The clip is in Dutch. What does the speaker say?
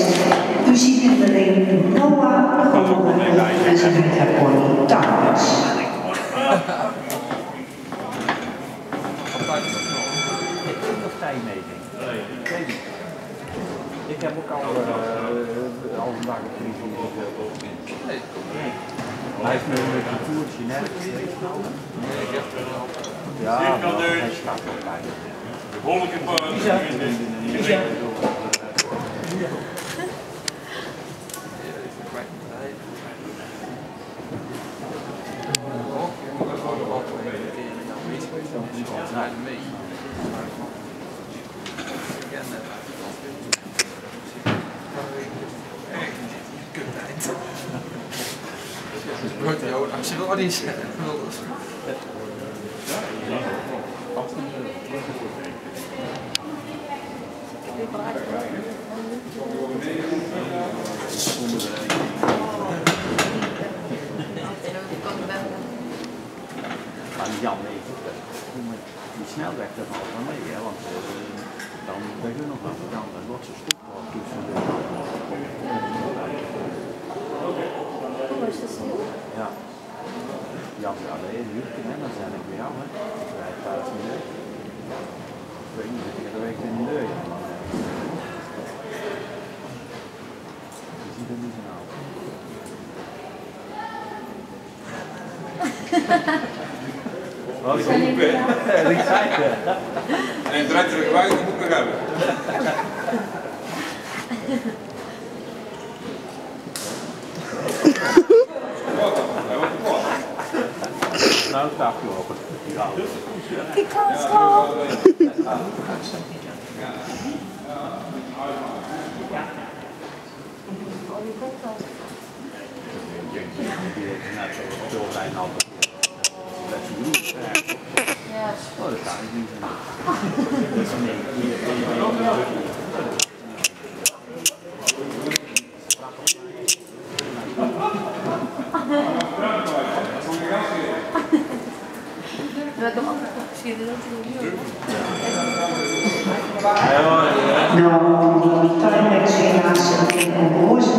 U ziet in de ring Noah Goldman en Elizabeth Pony Towers. Ik heb ook al een dag op televisie gespeeld. Nee. Hij heeft nu een toertje net. Nee, ik heb er al. Ja, hij staat er bij. Behoorlijke als je wel iets Maar Jan weet het, die snelweg daar valt wel mee, hè, want dan ben je nog aan de kant en wordt ze stuk tussen de Hoe is dat stil? ja. Jan zei alleen een uurtje en dan zijn ik bij jou, hè. 5 minuten. Ik weet niet, ik heb de week in de deur. Je ziet er niet zo nou. Wat is een boek, hè? Ik zei het. En een draait er een geluid, dat moet ik nog hebben. Nou, het afgelopen. Ja. Ik kan het zo. Ja, oh, dat kan ik niet. Dat is nee. Nou, die tijdexcinatie en